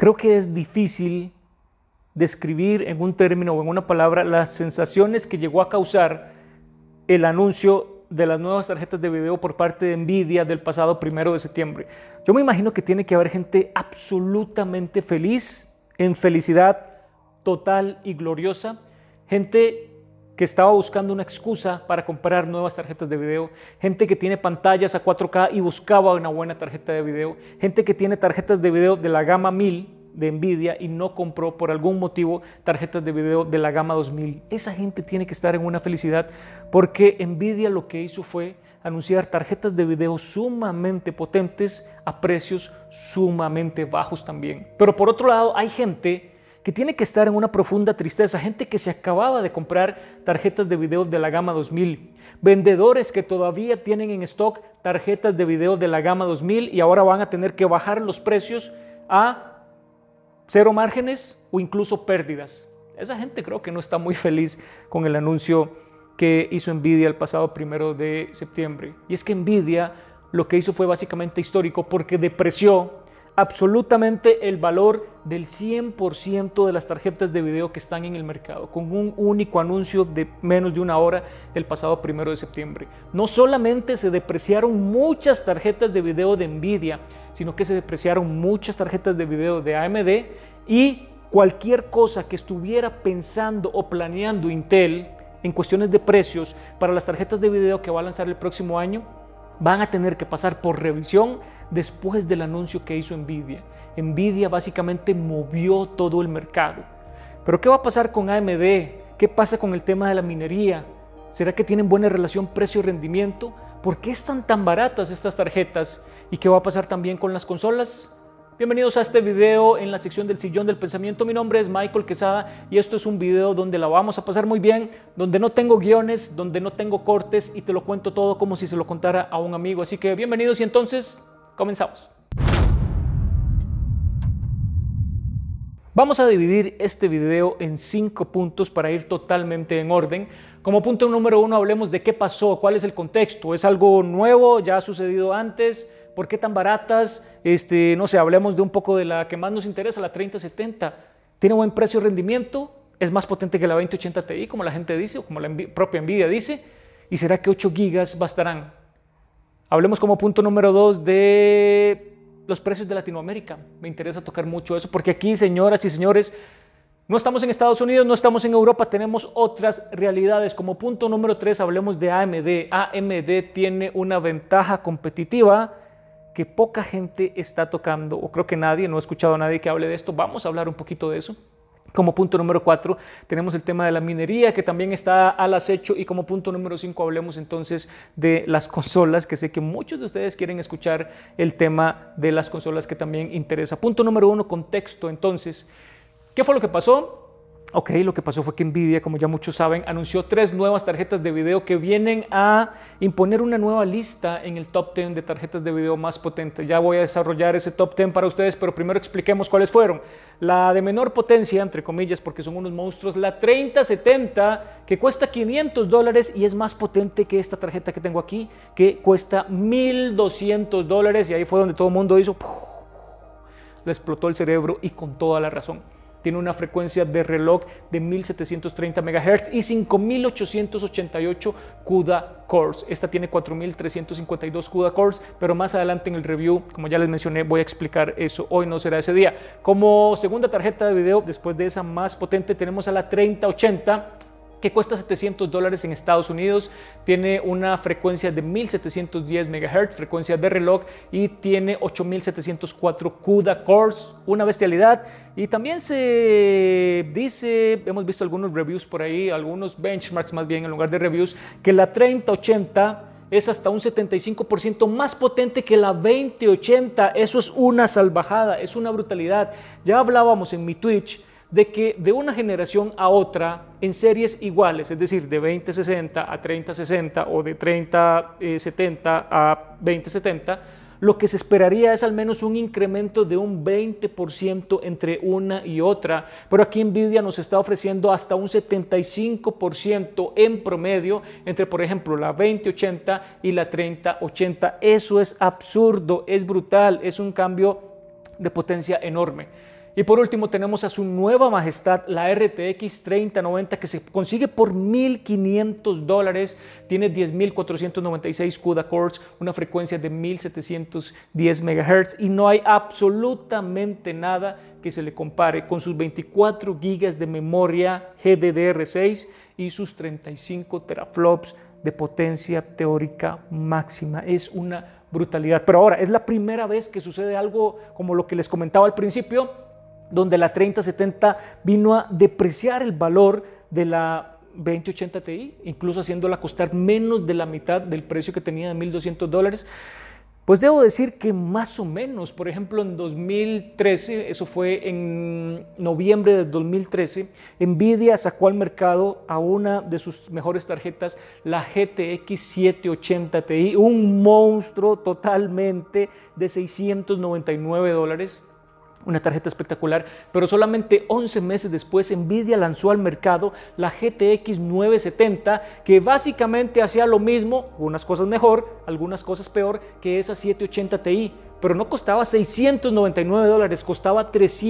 Creo que es difícil describir en un término o en una palabra las sensaciones que llegó a causar el anuncio de las nuevas tarjetas de video por parte de Nvidia del pasado 1 de septiembre. Yo me imagino que tiene que haber gente absolutamente feliz, en felicidad total y gloriosa, gente que estaba buscando una excusa para comprar nuevas tarjetas de video, gente que tiene pantallas a 4K y buscaba una buena tarjeta de video, gente que tiene tarjetas de video de la gama 1000 de Nvidia y no compró por algún motivo tarjetas de video de la gama 2000. Esa gente tiene que estar en una felicidad porque Nvidia lo que hizo fue anunciar tarjetas de video sumamente potentes a precios sumamente bajos también. Pero por otro lado hay gente que tiene que estar en una profunda tristeza, gente que se acababa de comprar tarjetas de video de la gama 2000, vendedores que todavía tienen en stock tarjetas de video de la gama 2000 y ahora van a tener que bajar los precios a cero márgenes o incluso pérdidas. Esa gente creo que no está muy feliz con el anuncio que hizo Nvidia el pasado 1 de septiembre. Y es que Nvidia lo que hizo fue básicamente histórico porque depreció absolutamente el valor del 100% de las tarjetas de video que están en el mercado, con un único anuncio de menos de una hora el pasado 1 de septiembre. No solamente se depreciaron muchas tarjetas de video de Nvidia, sino que se depreciaron muchas tarjetas de video de AMD y cualquier cosa que estuviera pensando o planeando Intel en cuestiones de precios para las tarjetas de video que va a lanzar el próximo año, van a tener que pasar por revisión después del anuncio que hizo Nvidia. Nvidia básicamente movió todo el mercado. Pero ¿qué va a pasar con AMD? ¿Qué pasa con el tema de la minería? ¿Será que tienen buena relación precio-rendimiento? ¿Por qué están tan baratas estas tarjetas? ¿Y qué va a pasar también con las consolas? Bienvenidos a este video en la sección del Sillón del Pensamiento. Mi nombre es Michael Quesada y esto es un video donde la vamos a pasar muy bien, donde no tengo guiones, donde no tengo cortes y te lo cuento todo como si se lo contara a un amigo. Así que bienvenidos y entonces comenzamos. Vamos a dividir este video en 5 puntos para ir totalmente en orden. Como punto número 1 hablemos de qué pasó, cuál es el contexto. ¿Es algo nuevo? ¿Ya ha sucedido antes? ¿Por qué tan baratas? No sé, hablemos de un poco de la que más nos interesa, la 3070. ¿Tiene buen precio-rendimiento? ¿Es más potente que la 2080 Ti, como la gente dice, o como la propia Nvidia dice? ¿Y será que 8 GB bastarán? Hablemos como punto número 2 de los precios de Latinoamérica. Me interesa tocar mucho eso, porque aquí, señoras y señores, no estamos en Estados Unidos, no estamos en Europa, tenemos otras realidades. Como punto número 3 hablemos de AMD. AMD tiene una ventaja competitiva que poca gente está tocando, o creo que nadie, no he escuchado a nadie que hable de esto. Vamos a hablar un poquito de eso. Como punto número 4 tenemos el tema de la minería que también está al acecho y como punto número 5 hablemos entonces de las consolas, que sé que muchos de ustedes quieren escuchar el tema de las consolas que también interesa. Punto número 1, contexto. Entonces, ¿qué fue lo que pasó? Ok, lo que pasó fue que Nvidia, como ya muchos saben, anunció 3 nuevas tarjetas de video que vienen a imponer una nueva lista en el top 10 de tarjetas de video más potentes. Ya voy a desarrollar ese top 10 para ustedes, pero primero expliquemos cuáles fueron. La de menor potencia, entre comillas, porque son unos monstruos, la 3070, que cuesta $500 y es más potente que esta tarjeta que tengo aquí, que cuesta $1,200, y ahí fue donde todo el mundo hizo, le explotó el cerebro y con toda la razón. Tiene una frecuencia de reloj de 1730 MHz y 5888 CUDA cores. Esta tiene 4352 CUDA cores, pero más adelante en el review, como ya les mencioné, voy a explicar eso. Hoy no será ese día. Como segunda tarjeta de video, después de esa más potente, tenemos a la 3080, que cuesta $700 en Estados Unidos, tiene una frecuencia de 1710 MHz, frecuencia de reloj, y tiene 8704 CUDA cores, una bestialidad. Y también se dice, hemos visto algunos reviews por ahí, algunos benchmarks más bien en lugar de reviews, que la 3080 es hasta un 75% más potente que la 2080. Eso es una salvajada, es una brutalidad. Ya hablábamos en mi Twitch de que de una generación a otra en series iguales, es decir, de 2060 a 3060 o de 3070 a 2070, lo que se esperaría es al menos un incremento de un 20% entre una y otra, pero aquí Nvidia nos está ofreciendo hasta un 75% en promedio entre, por ejemplo, la 2080 y la 3080. Eso es absurdo, es brutal, es un cambio de potencia enorme. Y por último tenemos a su nueva majestad, la RTX 3090, que se consigue por $1,500, tiene 10.496 CUDA cores, una frecuencia de 1.710 MHz y no hay absolutamente nada que se le compare con sus 24 GB de memoria GDDR6 y sus 35 teraflops de potencia teórica máxima. Es una brutalidad. Pero ahora, es la primera vez que sucede algo como lo que les comentaba al principio, donde la 3070 vino a depreciar el valor de la 2080 Ti, incluso haciéndola costar menos de la mitad del precio que tenía de $1.200. Pues debo decir que más o menos, por ejemplo, en 2013, eso fue en noviembre de 2013, Nvidia sacó al mercado a una de sus mejores tarjetas, la GTX 780 Ti, un monstruo totalmente de $699. Una tarjeta espectacular, pero solamente 11 meses después Nvidia lanzó al mercado la GTX 970, que básicamente hacía lo mismo, algunas cosas mejor, algunas cosas peor que esa 780 Ti, pero no costaba $699, costaba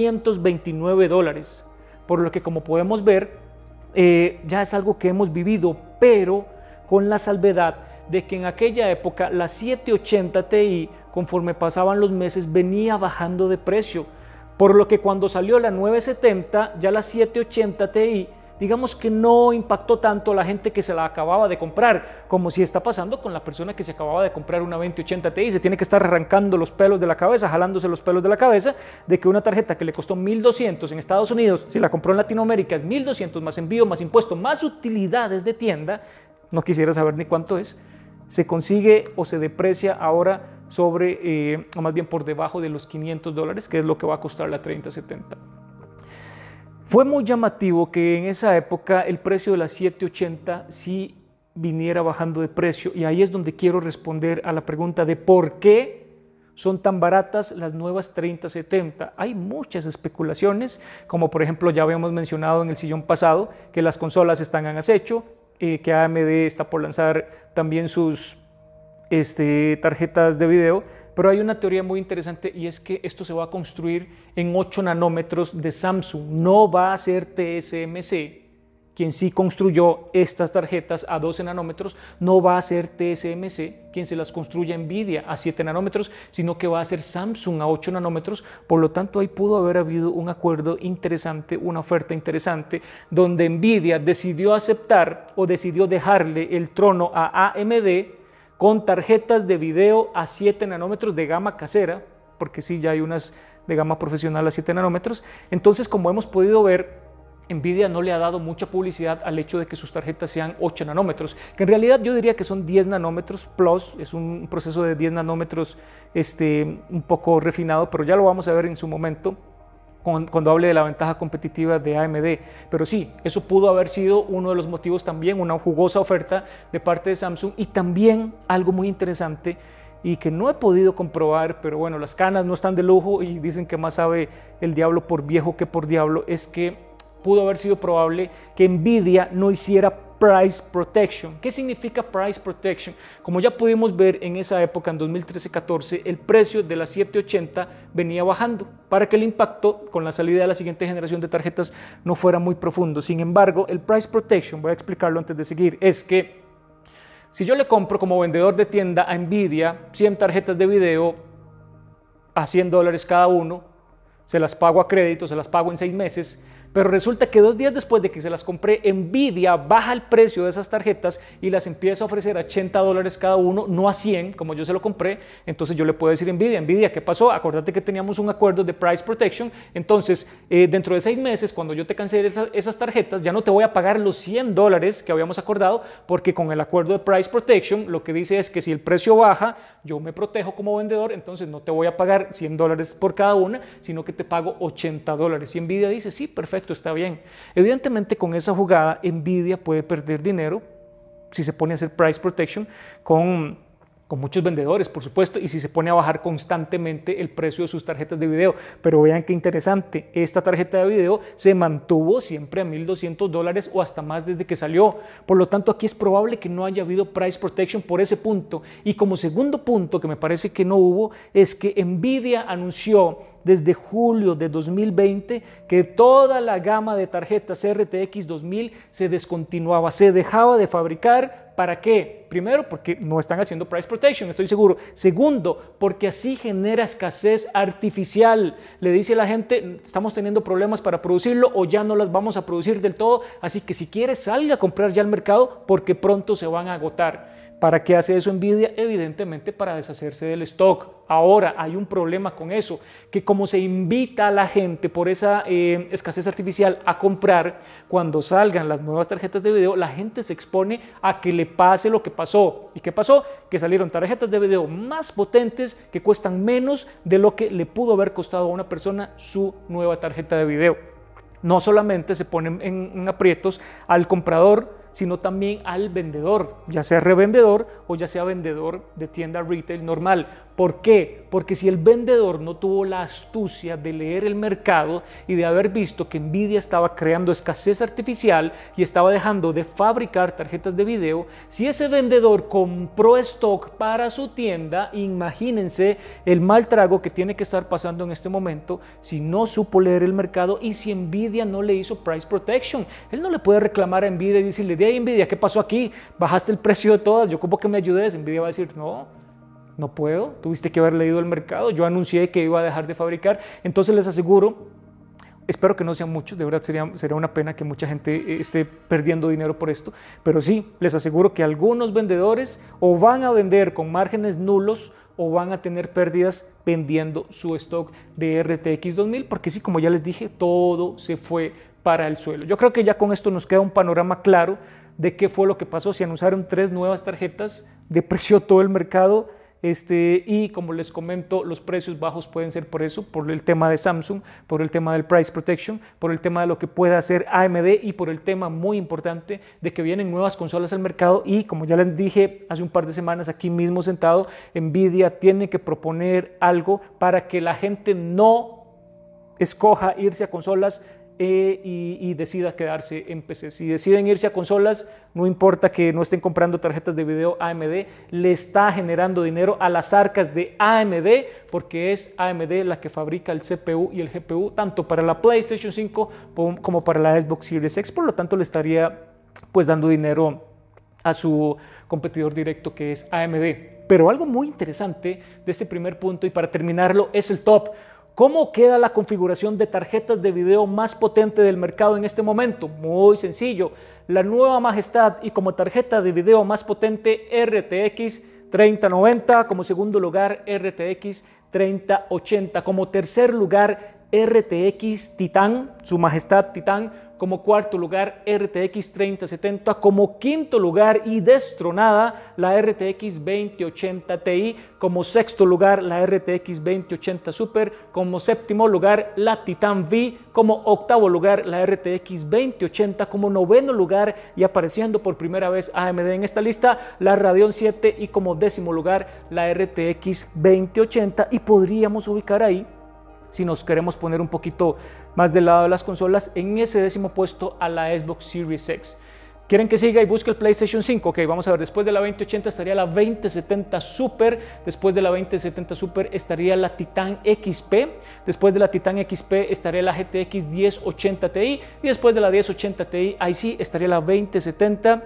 $329, por lo que como podemos ver, ya es algo que hemos vivido, pero con la salvedad de que en aquella época la 780 Ti, conforme pasaban los meses, venía bajando de precio. Por lo que cuando salió la 970, ya la 780 Ti, digamos que no impactó tanto a la gente que se la acababa de comprar, como si está pasando con la persona que se acababa de comprar una 2080 Ti. Se tiene que estar arrancando los pelos de la cabeza, jalándose los pelos de la cabeza, de que una tarjeta que le costó $1.200 en Estados Unidos, si la compró en Latinoamérica es $1.200 más envío, más impuesto, más utilidades de tienda, no quisiera saber ni cuánto es, se consigue o se deprecia ahora sobre, o más bien por debajo de los $500, que es lo que va a costar la 3070. Fue muy llamativo que en esa época el precio de la 780 sí viniera bajando de precio, y ahí es donde quiero responder a la pregunta de por qué son tan baratas las nuevas 3070. Hay muchas especulaciones, como por ejemplo ya habíamos mencionado en el sillón pasado, que las consolas están en acecho, que AMD está por lanzar también sus tarjetas de video, pero hay una teoría muy interesante y es que esto se va a construir en 8 nanómetros de Samsung, no va a ser TSMC, quien sí construyó estas tarjetas a 12 nanómetros, no va a ser TSMC, quien se las construye Nvidia a 7 nanómetros, sino que va a ser Samsung a 8 nanómetros, por lo tanto ahí pudo haber habido un acuerdo interesante, una oferta interesante, donde Nvidia decidió aceptar o decidió dejarle el trono a AMD con tarjetas de video a 7 nanómetros de gama casera, porque sí, ya hay unas de gama profesional a 7 nanómetros. Entonces, como hemos podido ver, Nvidia no le ha dado mucha publicidad al hecho de que sus tarjetas sean 8 nanómetros, que en realidad yo diría que son 10 nanómetros plus, es un proceso de 10 nanómetros un poco refinado, pero ya lo vamos a ver en su momento, cuando hable de la ventaja competitiva de AMD. Pero sí, eso pudo haber sido uno de los motivos también, una jugosa oferta de parte de Samsung, y también algo muy interesante y que no he podido comprobar, pero bueno, las canas no están de lujo y dicen que más sabe el diablo por viejo que por diablo, es que pudo haber sido probable que Nvidia no hiciera Price Protection. ¿Qué significa Price Protection? Como ya pudimos ver en esa época, en 2013-14, el precio de la 780 venía bajando para que el impacto con la salida de la siguiente generación de tarjetas no fuera muy profundo. Sin embargo, el Price Protection, voy a explicarlo antes de seguir, es que si yo le compro como vendedor de tienda a Nvidia 100 tarjetas de video a $100 cada uno, se las pago a crédito, se las pago en 6 meses, pero resulta que 2 días después de que se las compré, Nvidia baja el precio de esas tarjetas y las empieza a ofrecer a $80 cada uno, no a 100 como yo se lo compré. Entonces yo le puedo decir a Nvidia, ¿qué pasó? Acuérdate que teníamos un acuerdo de Price Protection, entonces dentro de 6 meses, cuando yo te cancele esas tarjetas, ya no te voy a pagar los $100 que habíamos acordado, porque con el acuerdo de Price Protection lo que dice es que si el precio baja, yo me protejo como vendedor, entonces no te voy a pagar $100 por cada una, sino que te pago $80. Y Nvidia dice, sí, perfecto, está bien. Evidentemente con esa jugada Nvidia puede perder dinero si se pone a hacer Price Protection con con muchos vendedores, por supuesto, y si se pone a bajar constantemente el precio de sus tarjetas de video. Pero vean qué interesante, esta tarjeta de video se mantuvo siempre a $1,200 o hasta más desde que salió. Por lo tanto, aquí es probable que no haya habido price protection por ese punto. Y como segundo punto, que me parece que no hubo, es que Nvidia anunció desde julio de 2020 que toda la gama de tarjetas RTX 2000 se descontinuaba, se dejaba de fabricar. ¿Para qué? Primero, porque no están haciendo price protection, estoy seguro. Segundo, porque así genera escasez artificial. Le dice a la gente, estamos teniendo problemas para producirlo o ya no las vamos a producir del todo, así que si quieres salga a comprar ya al mercado porque pronto se van a agotar. ¿Para qué hace eso Nvidia? Evidentemente para deshacerse del stock. Ahora hay un problema con eso, que como se invita a la gente por esa escasez artificial a comprar, cuando salgan las nuevas tarjetas de video, la gente se expone a que le pase lo que pasó. ¿Y qué pasó? Que salieron tarjetas de video más potentes que cuestan menos de lo que le pudo haber costado a una persona su nueva tarjeta de video. No solamente se ponen en aprietos al comprador, sino también al vendedor, ya sea revendedor o ya sea vendedor de tienda retail normal. ¿Por qué? Porque si el vendedor no tuvo la astucia de leer el mercado y de haber visto que Nvidia estaba creando escasez artificial y estaba dejando de fabricar tarjetas de video, si ese vendedor compró stock para su tienda, imagínense el mal trago que tiene que estar pasando en este momento si no supo leer el mercado y si Nvidia no le hizo price protection. Él no le puede reclamar a Nvidia y decirle, Nvidia, ¿qué pasó aquí? Bajaste el precio de todas, yo como que me ayudes. Nvidia va a decir, no puedo, tuviste que haber leído el mercado, yo anuncié que iba a dejar de fabricar. Entonces les aseguro, espero que no sean muchos, de verdad sería una pena que mucha gente esté perdiendo dinero por esto, pero sí, les aseguro que algunos vendedores o van a vender con márgenes nulos o van a tener pérdidas vendiendo su stock de RTX 2000, porque sí, como ya les dije, todo se fue para el suelo. Yo creo que ya con esto nos queda un panorama claro de qué fue lo que pasó. Se anunciaron 3 nuevas tarjetas, depreció todo el mercado y como les comento, los precios bajos pueden ser por eso, por el tema de Samsung, por el tema del price protection, por el tema de lo que puede hacer AMD y por el tema muy importante de que vienen nuevas consolas al mercado y como ya les dije hace un par de semanas aquí mismo sentado, Nvidia tiene que proponer algo para que la gente no escoja irse a consolas y decida quedarse en PC. Si deciden irse a consolas, no importa que no estén comprando tarjetas de video AMD, le está generando dinero a las arcas de AMD porque es AMD la que fabrica el CPU y el GPU tanto para la PlayStation 5 como para la Xbox Series X, por lo tanto le estaría pues dando dinero a su competidor directo que es AMD. Pero algo muy interesante de este primer punto y para terminarlo es el top. ¿Cómo queda la configuración de tarjetas de video más potente del mercado en este momento? Muy sencillo. La nueva Majestad y como tarjeta de video más potente RTX 3090, como segundo lugar RTX 3080, como tercer lugar RTX Titan, su Majestad Titan, como cuarto lugar RTX 3070, como quinto lugar y destronada la RTX 2080 Ti, como sexto lugar la RTX 2080 Super, como séptimo lugar la Titan V, como octavo lugar la RTX 2080, como noveno lugar y apareciendo por primera vez AMD en esta lista la Radeon 7 y como décimo lugar la RTX 2080 y podríamos ubicar ahí, si nos queremos poner un poquito más del lado de las consolas, en ese décimo puesto a la Xbox Series X. ¿Quieren que siga y busque el PlayStation 5? Ok, vamos a ver, después de la 2080 estaría la 2070 Super, después de la 2070 Super estaría la Titan XP, después de la Titan XP estaría la GTX 1080 Ti y después de la 1080 Ti, ahí sí estaría la 2070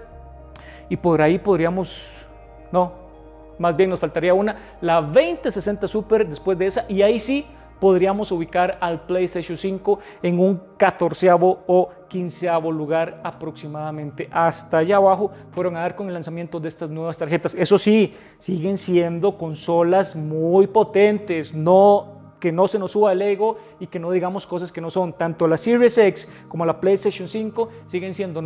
y por ahí podríamos, no, más bien nos faltaría la 2060 Super después de esa y ahí sí podríamos ubicar al PlayStation 5 en un 14º o 15º lugar aproximadamente. Hasta allá abajo fueron a dar con el lanzamiento de estas nuevas tarjetas. Eso sí, siguen siendo consolas muy potentes, que no se nos suba el ego y que no digamos cosas que no son. Tanto la Series X como la PlayStation 5 siguen siendo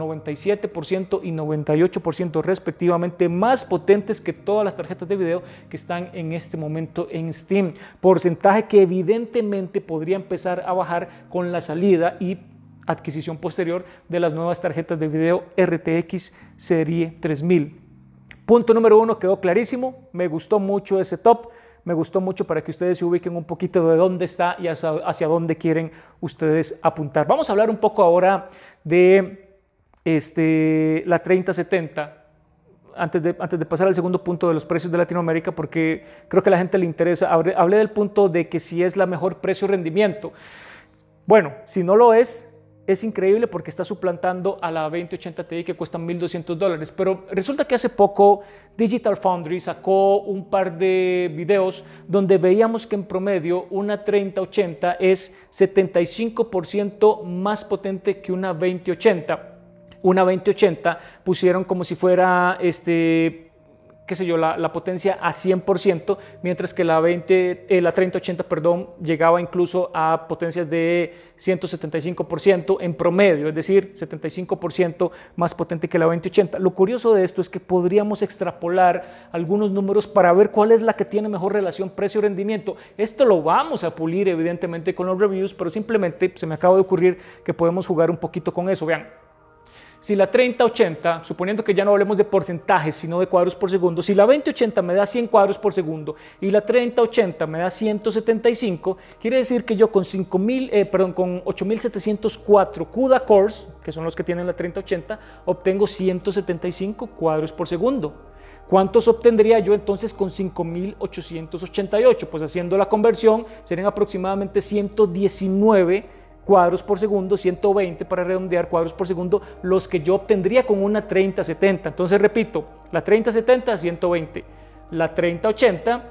97% y 98% respectivamente más potentes que todas las tarjetas de video que están en este momento en Steam. Porcentaje que evidentemente podría empezar a bajar con la salida y adquisición posterior de las nuevas tarjetas de video RTX Serie 3000. Punto número 1 quedó clarísimo, me gustó mucho ese top, me gustó mucho para que ustedes se ubiquen un poquito de dónde está y hacia dónde quieren ustedes apuntar. Vamos a hablar un poco ahora de la 3070. Antes de pasar al segundo punto de los precios de Latinoamérica, porque creo que a la gente le interesa, hablé del punto de que si es la mejor precio-rendimiento. Bueno, si no lo es increíble porque está suplantando a la 2080 Ti que cuesta $1,200, pero resulta que hace poco Digital Foundry sacó un par de videos donde veíamos que en promedio una 3080 es 75% más potente que una 2080. Una 2080 pusieron como si fuera, qué sé yo, la potencia a 100%, mientras que la 3080, perdón, llegaba incluso a potencias de 175% en promedio, es decir, 75% más potente que la 2080. Lo curioso de esto es que podríamos extrapolar algunos números para ver cuál es la que tiene mejor relación precio-rendimiento. Esto lo vamos a pulir evidentemente con los reviews, pero simplemente se me acaba de ocurrir que podemos jugar un poquito con eso. Vean. Si la 3080, suponiendo que ya no hablemos de porcentajes, sino de cuadros por segundo, si la 2080 me da 100 cuadros por segundo y la 3080 me da 175, quiere decir que yo con 8704 CUDA cores, que son los que tienen la 3080, obtengo 175 cuadros por segundo. ¿Cuántos obtendría yo entonces con 5888? Pues haciendo la conversión serían aproximadamente 119 cuadros por segundo, 120 para redondear cuadros por segundo, los que yo obtendría con una 3070. Entonces repito, la 3070 120, la 3080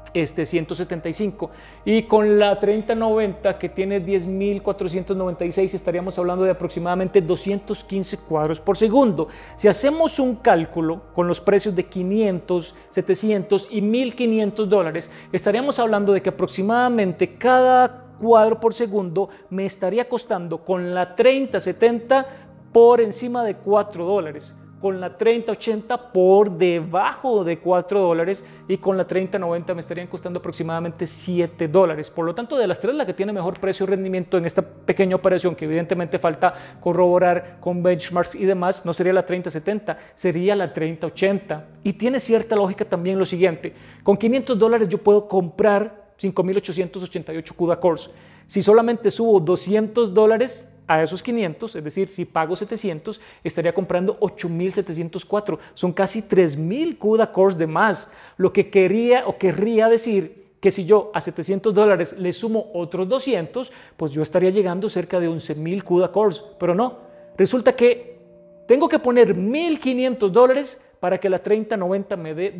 175 y con la 3090 que tiene 10.496 estaríamos hablando de aproximadamente 215 cuadros por segundo. Si hacemos un cálculo con los precios de 500, 700 y $1,500, estaríamos hablando de que aproximadamente cada cuadro por segundo me estaría costando con la 3070 por encima de $4, con la 3080 por debajo de $4 y con la 3090 me estarían costando aproximadamente $7. Por lo tanto, de las tres, la que tiene mejor precio-rendimiento en esta pequeña operación, que evidentemente falta corroborar con benchmarks y demás, no sería la 3070, sería la 3080. Y tiene cierta lógica también lo siguiente: con $500 yo puedo comprar 5.888 CUDA cores. Si solamente subo $200 a esos 500, es decir, si pago 700, estaría comprando 8.704. Son casi 3.000 CUDA cores de más. Lo que querría decir que si yo a $700 le sumo otros 200, pues yo estaría llegando cerca de 11.000 CUDA cores. Pero no, resulta que tengo que poner $1.500 para que la 3090 me dé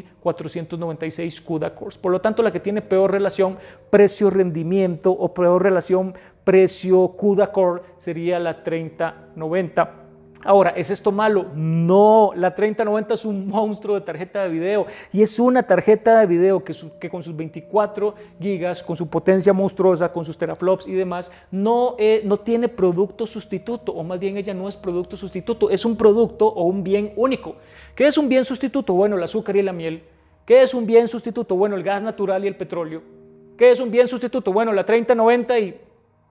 10.496 CUDA cores. Por lo tanto, la que tiene peor relación precio-rendimiento o peor relación precio-CUDA core sería la 3090. Ahora, ¿es esto malo? No, la 3090 es un monstruo de tarjeta de video y es una tarjeta de video que con sus 24 gigas, con su potencia monstruosa, con sus teraflops y demás, no tiene producto sustituto, o más bien ella no es producto sustituto, es un producto o un bien único. ¿Qué es un bien sustituto? Bueno, el azúcar y la miel. ¿Qué es un bien sustituto? Bueno, el gas natural y el petróleo. ¿Qué es un bien sustituto? Bueno, la 3090 y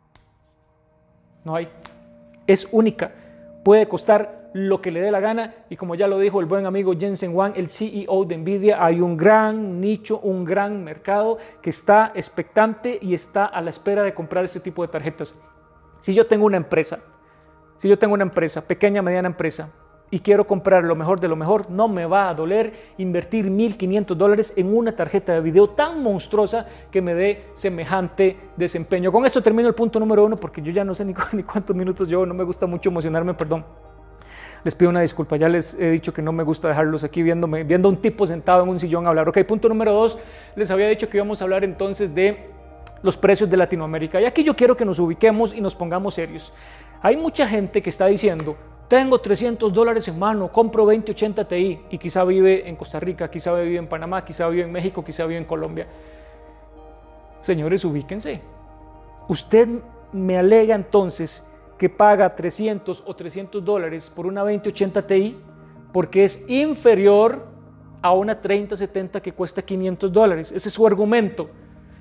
no hay. Es única. Puede costar lo que le dé la gana y como ya lo dijo el buen amigo Jensen Huang, el CEO de Nvidia, hay un gran nicho, un gran mercado que está expectante y está a la espera de comprar este tipo de tarjetas. Si yo tengo una empresa, pequeña, mediana empresa, y quiero comprar lo mejor de lo mejor, no me va a doler invertir $1.500 en una tarjeta de video tan monstruosa que me dé semejante desempeño. Con esto termino el punto número 1 porque yo ya no sé ni cuántos minutos llevo, no me gusta mucho emocionarme, perdón. Les pido una disculpa, ya les he dicho que no me gusta dejarlos aquí viendo a un tipo sentado en un sillón hablar. Ok, punto número 2, les había dicho que íbamos a hablar entonces de los precios de Latinoamérica. Y aquí yo quiero que nos ubiquemos y nos pongamos serios. Hay mucha gente que está diciendo: tengo $300 en mano, compro 2080 Ti y quizá vive en Costa Rica, quizá vive en Panamá, quizá vive en México, quizá vive en Colombia. Señores, ubíquense. Usted me alega entonces que paga $300 o $300 por una 2080 Ti porque es inferior a una 3070 que cuesta $500. Ese es su argumento.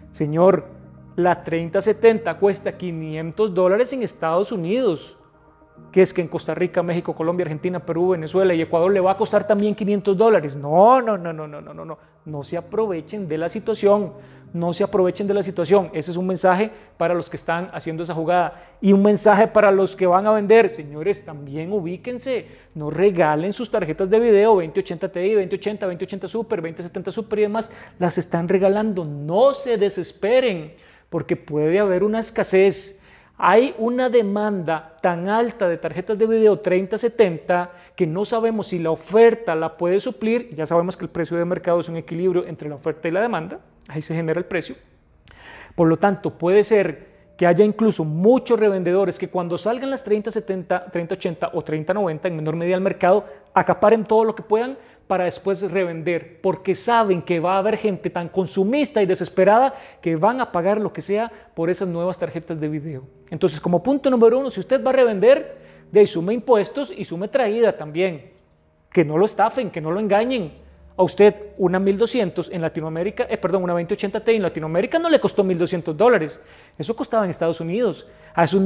Señor, la 3070 cuesta $500 en Estados Unidos. que es que en Costa Rica, México, Colombia, Argentina, Perú, Venezuela y Ecuador le va a costar también $500. No, no, no, no, no, no, no, no. No se aprovechen de la situación. No se aprovechen de la situación. Ese es un mensaje para los que están haciendo esa jugada. Y un mensaje para los que van a vender. Señores, también ubíquense. No regalen sus tarjetas de video 2080 Ti, 2080, 2080 Super, 2070 Super y demás. Las están regalando. No se desesperen porque puede haber una escasez. Hay una demanda tan alta de tarjetas de video 3070 que no sabemos si la oferta la puede suplir. Ya sabemos que el precio de mercado es un equilibrio entre la oferta y la demanda. Ahí se genera el precio. Por lo tanto, puede ser que haya incluso muchos revendedores que cuando salgan las 3070, 3080 o 3090 en menor medida al mercado, acaparen todo lo que puedan para después revender, porque saben que va a haber gente tan consumista y desesperada que van a pagar lo que sea por esas nuevas tarjetas de video. Entonces, como punto número uno, si usted va a revender, de ahí sume impuestos y sume traída también. Que no lo estafen, que no lo engañen. A usted una 1200 en Latinoamérica, una 2080 Ti en Latinoamérica no le costó $1,200. Eso costaba en Estados Unidos. A esos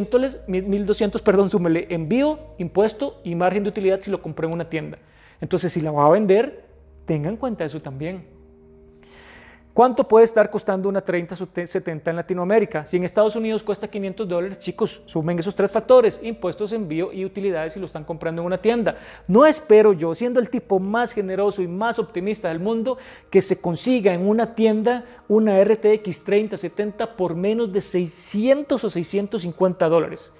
1200, súmele envío, impuesto y margen de utilidad si lo compré en una tienda. Entonces, si la va a vender, tenga en cuenta eso también. ¿Cuánto puede estar costando una 3070 en Latinoamérica? Si en Estados Unidos cuesta $500, chicos, sumen esos tres factores, impuestos, envío y utilidades si lo están comprando en una tienda. No espero yo, siendo el tipo más generoso y más optimista del mundo, que se consiga en una tienda una RTX 3070 por menos de $600 o $650.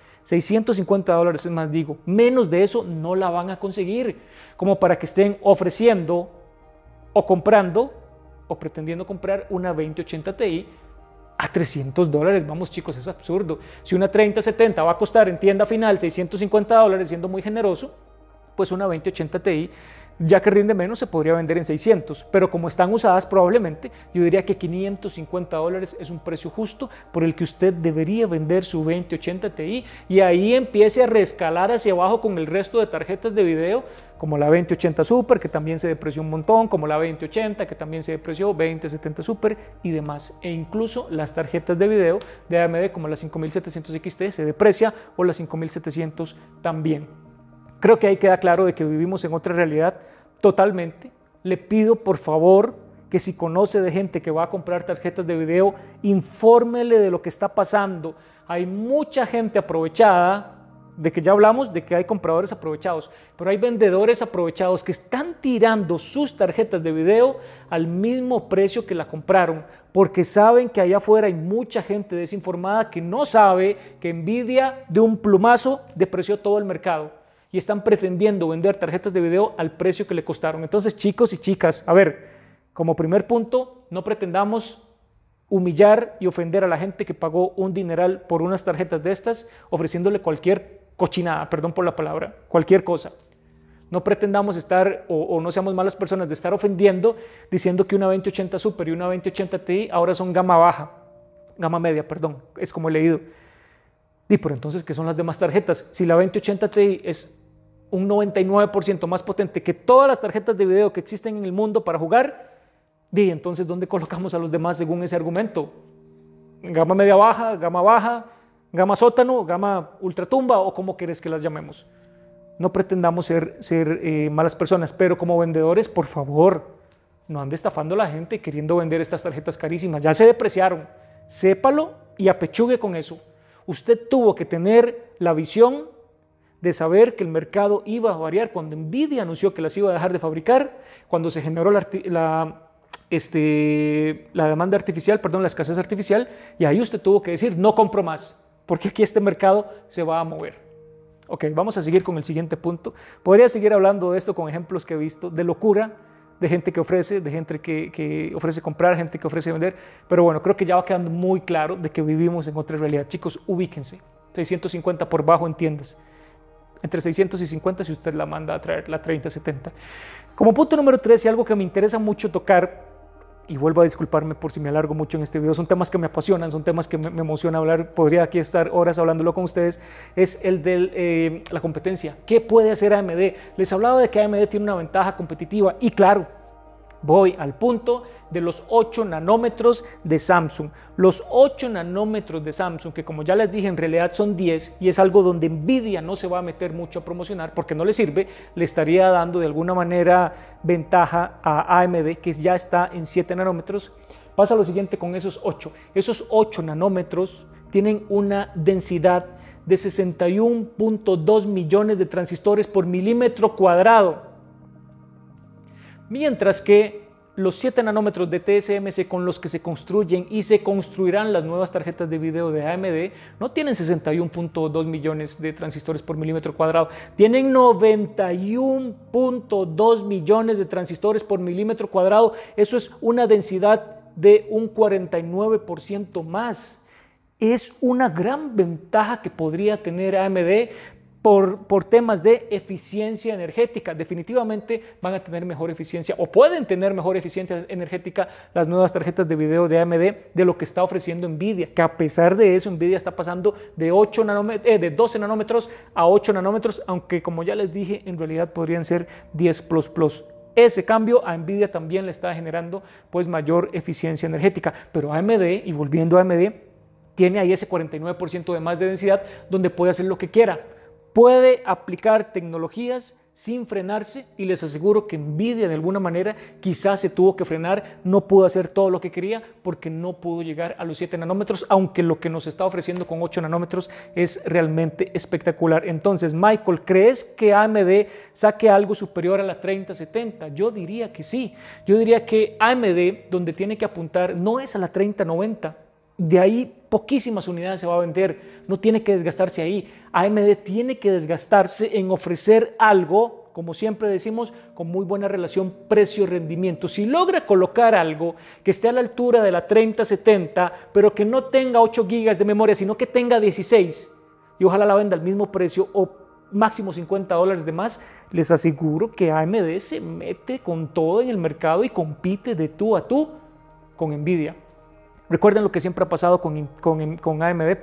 $650 es más, digo, menos de eso no la van a conseguir, como para que estén ofreciendo o comprando o pretendiendo comprar una 2080 Ti a $300. Vamos chicos, es absurdo. Si una 3070 va a costar en tienda final $650, siendo muy generoso, pues una 2080 Ti, ya que rinde menos, se podría vender en 600, pero como están usadas probablemente, yo diría que $550 es un precio justo por el que usted debería vender su 2080 Ti y ahí empiece a reescalar hacia abajo con el resto de tarjetas de video, como la 2080 Super, que también se depreció un montón, como la 2080, que también se depreció, 2070 Super y demás, e incluso las tarjetas de video de AMD, como la 5700 XT, se deprecia, o la 5700 también. Creo que ahí queda claro de que vivimos en otra realidad totalmente. Le pido por favor que si conoce de gente que va a comprar tarjetas de video, infórmele de lo que está pasando. Hay mucha gente aprovechada, de que ya hablamos de que hay compradores aprovechados, pero hay vendedores aprovechados que están tirando sus tarjetas de video al mismo precio que la compraron, porque saben que allá afuera hay mucha gente desinformada que no sabe que Nvidia de un plumazo depreció todo el mercado y están pretendiendo vender tarjetas de video al precio que le costaron. Entonces, chicos y chicas, a ver, como primer punto, no pretendamos humillar y ofender a la gente que pagó un dineral por unas tarjetas de estas, ofreciéndole cualquier cochinada, perdón por la palabra, cualquier cosa. No pretendamos estar, o no seamos malas personas de estar ofendiendo, diciendo que una 2080 Super y una 2080 Ti ahora son gama media, es como he leído. Y por entonces, ¿qué son las demás tarjetas? Si la 2080 Ti es un 99% más potente que todas las tarjetas de video que existen en el mundo para jugar, entonces, ¿dónde colocamos a los demás según ese argumento? ¿Gama media baja, gama sótano, gama ultratumba o cómo quieres que las llamemos? No pretendamos ser malas personas, pero como vendedores, por favor, no ande estafando a la gente queriendo vender estas tarjetas carísimas. Ya se depreciaron, sépalo y apechugue con eso. Usted tuvo que tener la visión de saber que el mercado iba a variar cuando Nvidia anunció que las iba a dejar de fabricar, cuando se generó la demanda artificial, la escasez artificial, y ahí usted tuvo que decir, no compro más, porque aquí este mercado se va a mover. Ok, vamos a seguir con el siguiente punto. Podría seguir hablando de esto con ejemplos que he visto, de locura, de gente que ofrece, de gente que ofrece comprar, gente que ofrece vender, pero bueno, creo que ya va quedando muy claro de que vivimos en otra realidad. Chicos, ubíquense, 650 por bajo en tiendas, entre 650 si usted la manda a traer la 3070. Como punto número 3, y algo que me interesa mucho tocar, y vuelvo a disculparme por si me alargo mucho en este video, son temas que me apasionan, son temas que me emociona hablar, podría aquí estar horas hablándolo con ustedes, es el de la competencia. ¿Qué puede hacer AMD? Les hablaba de que AMD tiene una ventaja competitiva y claro, Voy al punto de los 8 nanómetros de Samsung. Los 8 nanómetros de Samsung, que como ya les dije, en realidad son 10 y es algo donde Nvidia no se va a meter mucho a promocionar porque no le sirve, le estaría dando de alguna manera ventaja a AMD, que ya está en 7 nanómetros. Pasa lo siguiente con esos 8. Esos 8 nanómetros tienen una densidad de 61.2 millones de transistores por milímetro cuadrado. Mientras que los 7 nanómetros de TSMC con los que se construyen y se construirán las nuevas tarjetas de video de AMD no tienen 61.2 millones de transistores por milímetro cuadrado, tienen 91.2 millones de transistores por milímetro cuadrado. Eso es una densidad de un 49% más. Es una gran ventaja que podría tener AMD por temas de eficiencia energética. Definitivamente van a tener mejor eficiencia o pueden tener mejor eficiencia energética las nuevas tarjetas de video de AMD de lo que está ofreciendo Nvidia, que a pesar de eso Nvidia está pasando de 12 nanómetros a 8 nanómetros, aunque como ya les dije, en realidad podrían ser 10++. Ese cambio a Nvidia también le está generando pues mayor eficiencia energética, pero AMD, y volviendo a AMD, tiene ahí ese 49% de más de densidad donde puede hacer lo que quiera. Puede aplicar tecnologías sin frenarse y les aseguro que Nvidia de alguna manera quizás se tuvo que frenar, no pudo hacer todo lo que quería porque no pudo llegar a los 7 nanómetros, aunque lo que nos está ofreciendo con 8 nanómetros es realmente espectacular. Entonces, Michael, ¿crees que AMD saque algo superior a la 3070? Yo diría que sí. Yo diría que AMD donde tiene que apuntar no es a la 3090. De ahí poquísimas unidades se va a vender, no tiene que desgastarse ahí. AMD tiene que desgastarse en ofrecer algo, como siempre decimos, con muy buena relación precio-rendimiento. Si logra colocar algo que esté a la altura de la 3070, pero que no tenga 8 GB de memoria, sino que tenga 16, y ojalá la venda al mismo precio o máximo $50 de más, les aseguro que AMD se mete con todo en el mercado y compite de tú a tú con Nvidia. Recuerden lo que siempre ha pasado con AMD,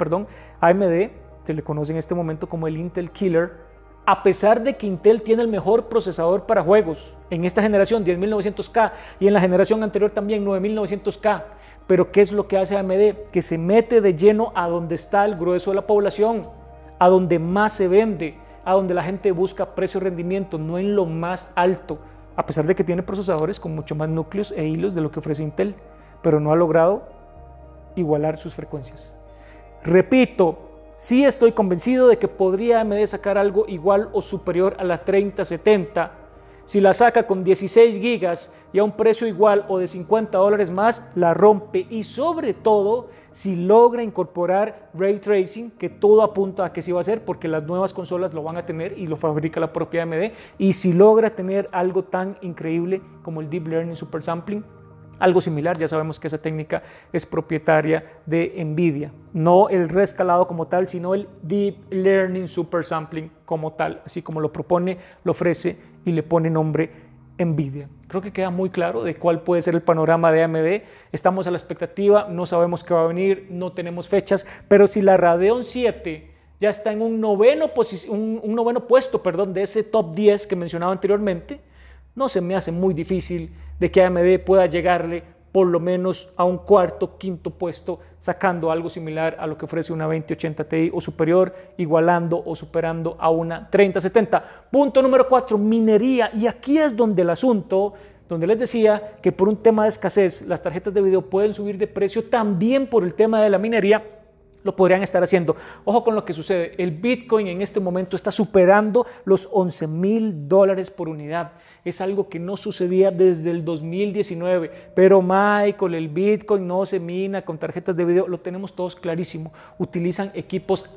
AMD se le conoce en este momento como el Intel Killer, a pesar de que Intel tiene el mejor procesador para juegos en esta generación 10900K y en la generación anterior también 9900K. Pero ¿qué es lo que hace AMD? Que se mete de lleno a donde está el grueso de la población, a donde más se vende, a donde la gente busca precio-rendimiento, no en lo más alto, a pesar de que tiene procesadores con mucho más núcleos e hilos de lo que ofrece Intel, pero no ha logrado igualar sus frecuencias. Repito, sí estoy convencido de que podría AMD sacar algo igual o superior a la 3070. Si la saca con 16 gigas y a un precio igual o de $50 más, la rompe. Y sobre todo, si logra incorporar Ray Tracing, que todo apunta a que sí va a ser, porque las nuevas consolas lo van a tener y lo fabrica la propia AMD. Y si logra tener algo tan increíble como el Deep Learning Super Sampling, algo similar, ya sabemos que esa técnica es propietaria de Nvidia, no el reescalado como tal, sino el Deep Learning Super Sampling como tal, así como lo propone, lo ofrece y le pone nombre Nvidia. Creo que queda muy claro de cuál puede ser el panorama de AMD. Estamos a la expectativa, no sabemos qué va a venir, no tenemos fechas, pero si la Radeon 7 ya está en un noveno puesto de ese top 10 que mencionaba anteriormente, no se me hace muy difícil de que AMD pueda llegarle por lo menos a un cuarto, quinto puesto, sacando algo similar a lo que ofrece una 2080 Ti o superior, igualando o superando a una 3070. Punto número 4, minería. Y aquí es donde el asunto, donde les decía que por un tema de escasez las tarjetas de video pueden subir de precio, también por el tema de la minería lo podrían estar haciendo. Ojo con lo que sucede, el Bitcoin en este momento está superando los $11,000 por unidad. Es algo que no sucedía desde el 2019, pero Michael, el Bitcoin no se mina con tarjetas de video, lo tenemos todos clarísimo, utilizan equipos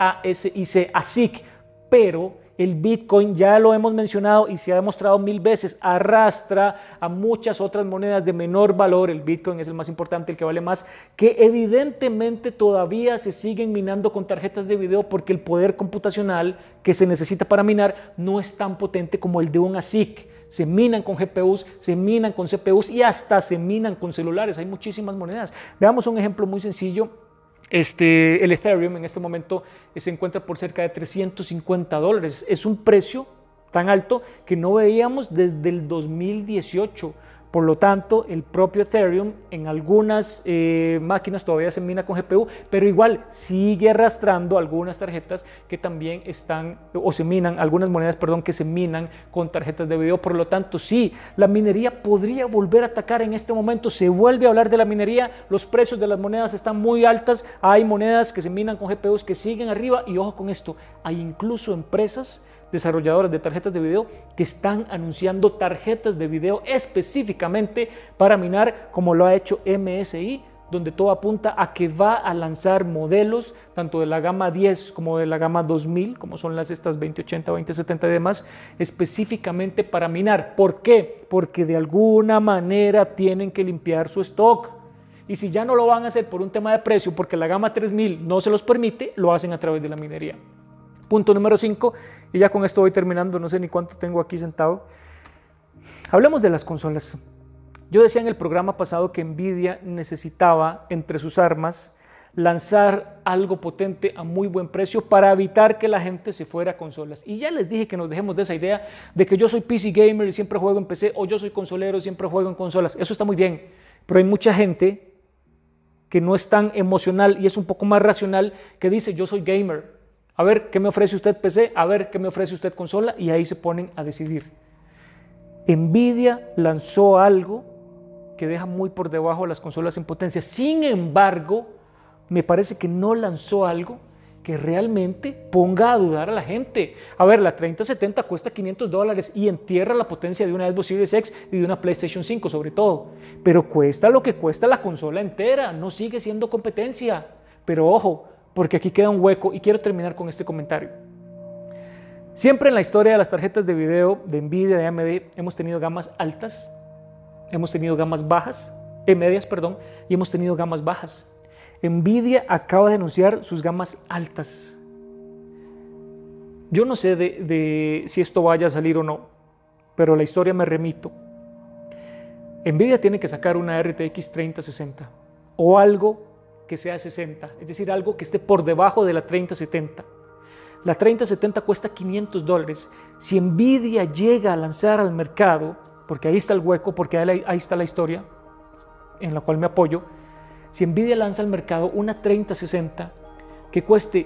ASIC, pero el Bitcoin, ya lo hemos mencionado y se ha demostrado 1000 veces, arrastra a muchas otras monedas de menor valor. El Bitcoin es el más importante, el que vale más, que evidentemente todavía se siguen minando con tarjetas de video porque el poder computacional que se necesita para minar no es tan potente como el de un ASIC. Se minan con GPUs, se minan con CPUs y hasta se minan con celulares. Hay muchísimas monedas. Veamos un ejemplo muy sencillo. El Ethereum en este momento se encuentra por cerca de $350. Es un precio tan alto que no veíamos desde el 2018. Por lo tanto, el propio Ethereum en algunas máquinas todavía se mina con GPU, pero igual sigue arrastrando algunas tarjetas que también están, o se minan, algunas monedas, perdón, que se minan con tarjetas de video. Por lo tanto, sí, la minería podría volver a atacar en este momento. Se vuelve a hablar de la minería, los precios de las monedas están muy altas, hay monedas que se minan con GPUs que siguen arriba y ojo con esto, hay incluso empresas desarrolladoras de tarjetas de video que están anunciando tarjetas de video específicamente para minar, como lo ha hecho MSI, donde todo apunta a que va a lanzar modelos tanto de la gama 10 como de la gama 2000, como son estas 2080, 2070 y demás, específicamente para minar. ¿Por qué? Porque de alguna manera tienen que limpiar su stock. Y si ya no lo van a hacer por un tema de precio, porque la gama 3000 no se los permite, lo hacen a través de la minería. Punto número 5, y ya con esto voy terminando, no sé ni cuánto tengo aquí sentado. Hablemos de las consolas. Yo decía en el programa pasado que Nvidia necesitaba, entre sus armas, lanzar algo potente a muy buen precio para evitar que la gente se fuera a consolas. Y ya les dije que nos dejemos de esa idea de que yo soy PC gamer y siempre juego en PC, o yo soy consolero y siempre juego en consolas. Eso está muy bien, pero hay mucha gente que no es tan emocional y es un poco más racional, que dice yo soy gamer. A ver, ¿qué me ofrece usted PC? A ver, ¿qué me ofrece usted consola? Y ahí se ponen a decidir. Nvidia lanzó algo que deja muy por debajo a las consolas en potencia. Sin embargo, me parece que no lanzó algo que realmente ponga a dudar a la gente. A ver, la 3070 cuesta $500 y entierra la potencia de una Xbox Series X y de una PlayStation 5 sobre todo. Pero cuesta lo que cuesta la consola entera, no sigue siendo competencia. Pero ojo, porque aquí queda un hueco y quiero terminar con este comentario. Siempre en la historia de las tarjetas de video de Nvidia, de AMD, hemos tenido gamas altas, hemos tenido gamas bajas, medias, perdón, y hemos tenido gamas bajas. Nvidia acaba de anunciar sus gamas altas. Yo no sé de si esto vaya a salir o no, pero la historia me remito. Nvidia tiene que sacar una RTX 3060 o algo que sea 60, es decir, algo que esté por debajo de la 3070. La 3070 cuesta $500. Si Nvidia llega a lanzar al mercado, porque ahí está el hueco, porque ahí está la historia en la cual me apoyo, si Nvidia lanza al mercado una 3060 que cueste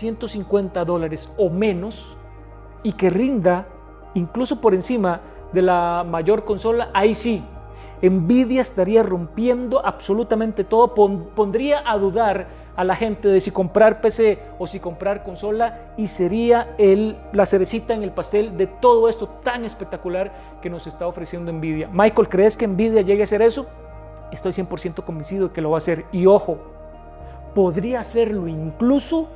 $350 o menos y que rinda incluso por encima de la mayor consola, ahí sí, Nvidia estaría rompiendo absolutamente todo, pondría a dudar a la gente de si comprar PC o si comprar consola y sería la cerecita en el pastel de todo esto tan espectacular que nos está ofreciendo Nvidia. Michael, ¿crees que Nvidia llegue a hacer eso? Estoy 100% convencido de que lo va a hacer. Y ojo, podría hacerlo incluso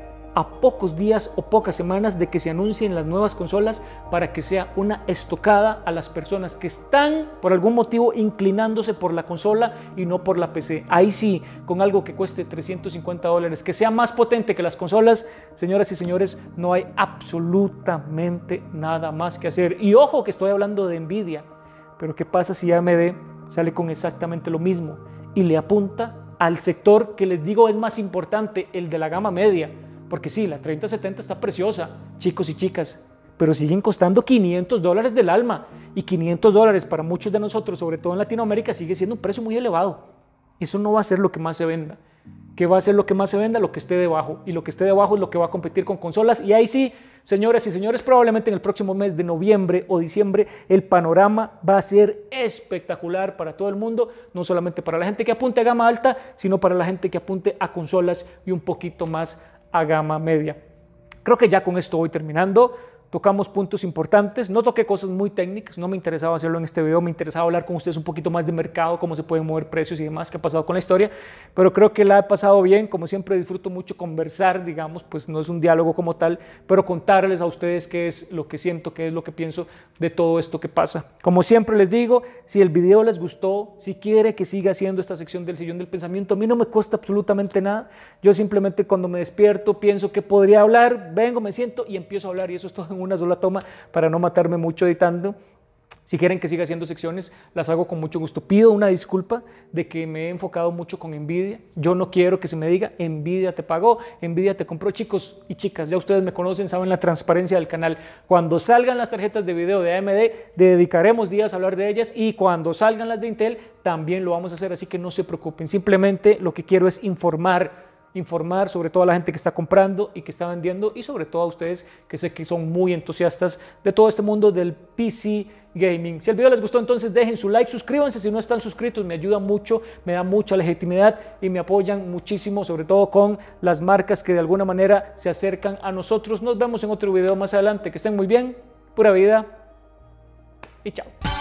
a pocos días o pocas semanas de que se anuncien las nuevas consolas para que sea una estocada a las personas que están por algún motivo inclinándose por la consola y no por la PC. Ahí sí, con algo que cueste $350, que sea más potente que las consolas, señoras y señores, no hay absolutamente nada más que hacer. Y ojo que estoy hablando de Nvidia, pero ¿qué pasa si AMD sale con exactamente lo mismo y le apunta al sector que les digo es más importante, el de la gama media? Porque sí, la 3070 está preciosa, chicos y chicas, pero siguen costando $500 del alma. Y $500 para muchos de nosotros, sobre todo en Latinoamérica, sigue siendo un precio muy elevado. Eso no va a ser lo que más se venda. ¿Qué va a ser lo que más se venda? Lo que esté debajo. Y lo que esté debajo es lo que va a competir con consolas. Y ahí sí, señoras y señores, probablemente en el próximo mes de noviembre o diciembre, el panorama va a ser espectacular para todo el mundo. No solamente para la gente que apunte a gama alta, sino para la gente que apunte a consolas y un poquito más a gama media. Creo que ya con esto voy terminando. Tocamos puntos importantes, no toqué cosas muy técnicas, no me interesaba hacerlo en este video, me interesaba hablar con ustedes un poquito más de mercado, cómo se pueden mover precios y demás, qué ha pasado con la historia, pero creo que la he pasado bien. Como siempre disfruto mucho conversar, digamos, pues no es un diálogo como tal, pero contarles a ustedes qué es lo que siento, qué es lo que pienso de todo esto que pasa. Como siempre les digo, si el video les gustó, si quiere que siga haciendo esta sección del Sillón del Pensamiento, a mí no me cuesta absolutamente nada. Yo simplemente cuando me despierto pienso que podría hablar, vengo, me siento y empiezo a hablar, y eso es todo en una sola toma para no matarme mucho editando. Si quieren que siga haciendo secciones, las hago con mucho gusto. Pido una disculpa de que me he enfocado mucho con Nvidia. Yo no quiero que se me diga, Nvidia te pagó, Nvidia te compró. Chicos y chicas, ya ustedes me conocen, saben la transparencia del canal. Cuando salgan las tarjetas de video de AMD, dedicaremos días a hablar de ellas, y cuando salgan las de Intel, también lo vamos a hacer, así que no se preocupen. Simplemente lo que quiero es informar sobre todo a la gente que está comprando y que está vendiendo, y sobre todo a ustedes que sé que son muy entusiastas de todo este mundo del PC Gaming. Si el video les gustó, entonces dejen su like, suscríbanse si no están suscritos, me ayuda mucho, me da mucha legitimidad y me apoyan muchísimo, sobre todo con las marcas que de alguna manera se acercan a nosotros. Nos vemos en otro video más adelante, que estén muy bien, pura vida y chao.